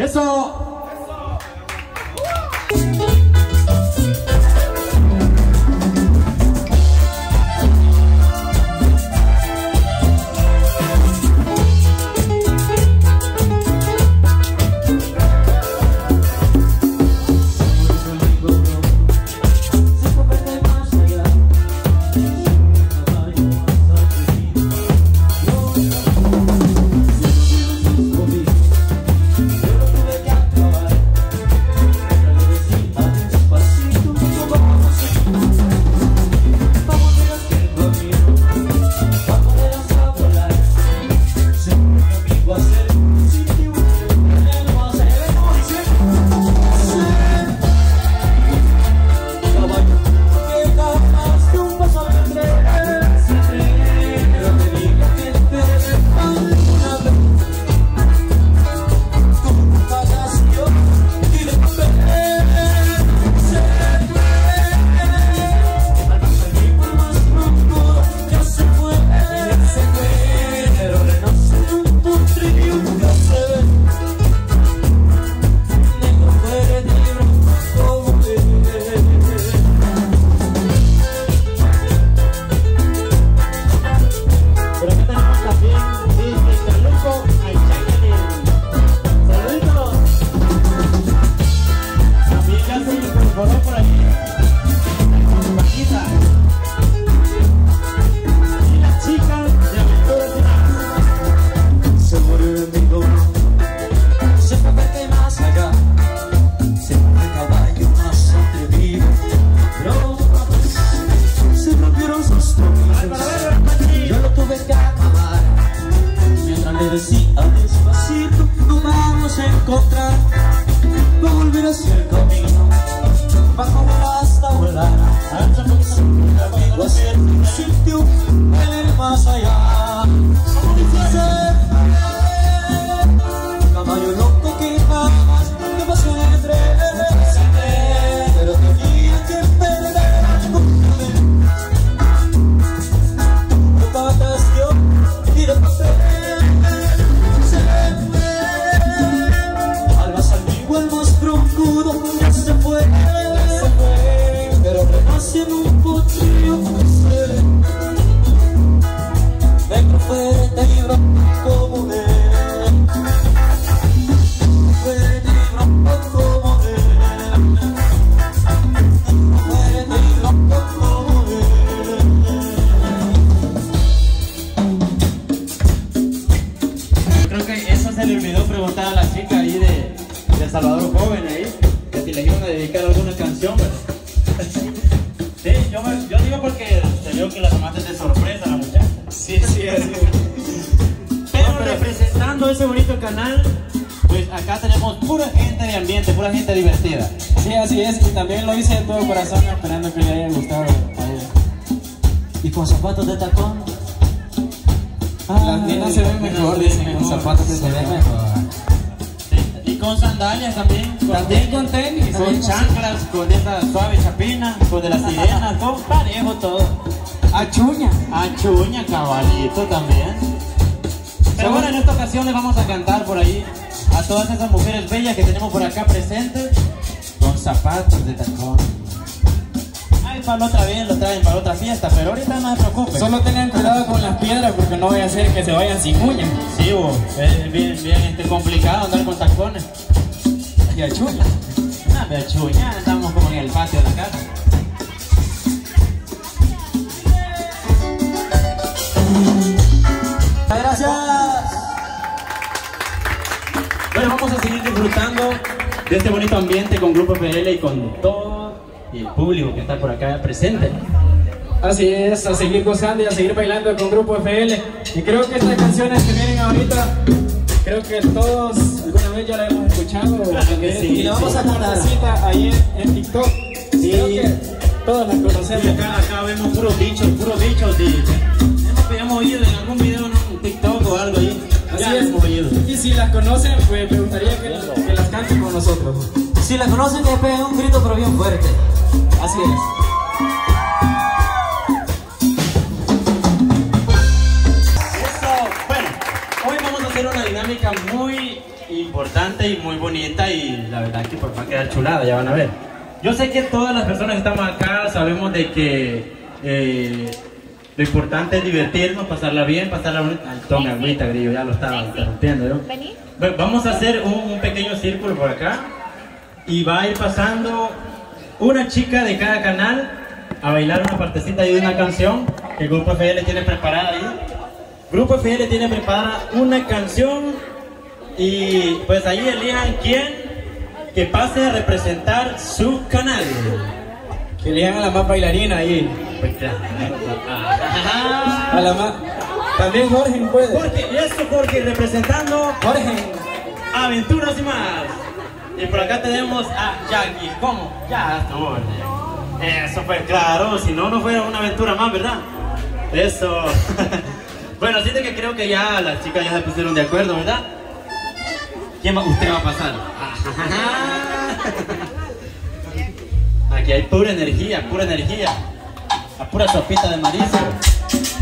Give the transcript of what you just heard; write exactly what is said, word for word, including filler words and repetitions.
Eso. Y con zapatos de tacón. Ah, las niñas se ven mejor, dicen, con zapatos de tacón. Se ven mejor. Sí. Y con sandalias también. Con también con tenis. Con chanclas, con esa suave chapina, con de las sirenas, con parejo todo. Achuña. Achuña, caballito también. Pero bueno, en esta ocasión les vamos a cantar por ahí a todas esas mujeres bellas que tenemos por acá presentes con zapatos de tacón. Ay, para la otra vez lo traen para otra fiesta, pero ahorita no se preocupen. Solo tengan cuidado con las piedras porque no vaya a ser que se vayan sin uñas. Sí, vos, es bien, bien este, complicado andar con tacones. Y achuña. No, de achuña, estamos como en el patio de la casa. Gracias. Bueno, vamos a seguir disfrutando de este bonito ambiente con Grupo F L y con todo y el público que está por acá presente. Así es, a seguir gozando y a seguir bailando con Grupo F L. Y creo que estas canciones que vienen ahorita, creo que todos alguna vez ya la hemos escuchado. Claro que sí, y la vamos sí. a cantar ahí en, en TikTok. Sí. Creo que todos la conocemos. Y acá, acá vemos puros bichos, puros bichos. Y hemos oído en algún video, ¿no? En TikTok o algo ahí. Así ya es. hemos oído. Y si las conocen, pues me gustaría que, que las canten con nosotros. Si las conocen, que peguen un grito pero bien fuerte. Así es. Eso. Bueno, hoy vamos a hacer una dinámica muy importante interesante y muy bonita y la verdad que pues va a quedar chulada, ya van a ver. Yo sé que todas las personas que estamos acá sabemos de que eh, lo importante es divertirnos, pasarla bien, pasarla bonita. Ay, toma agüita, grillo, ya lo estaba interrumpiendo yo. Bueno, vamos a hacer un, un pequeño círculo por acá y va a ir pasando una chica de cada canal a bailar una partecita ahí de una canción que el Grupo F L tiene preparada ahí. Grupo F L tiene preparada una canción y pues ahí elijan quién que pase a representar su canal. Que elijan a la más bailarina ahí. Pues claro. A la más... También Jorge puede. Jorge, y eso Jorge representando Jorge. Aventuras y más. Y por acá tenemos a Jackie. ¿Cómo? Ya estuvo. Eso fue claro, si no, no fuera una aventura más, ¿verdad? Eso. Bueno, así de que creo que ya las chicas ya se pusieron de acuerdo, ¿verdad? ¿Quién va? Usted va a pasar. Aquí hay pura energía, pura energía. A pura sopita de marisco.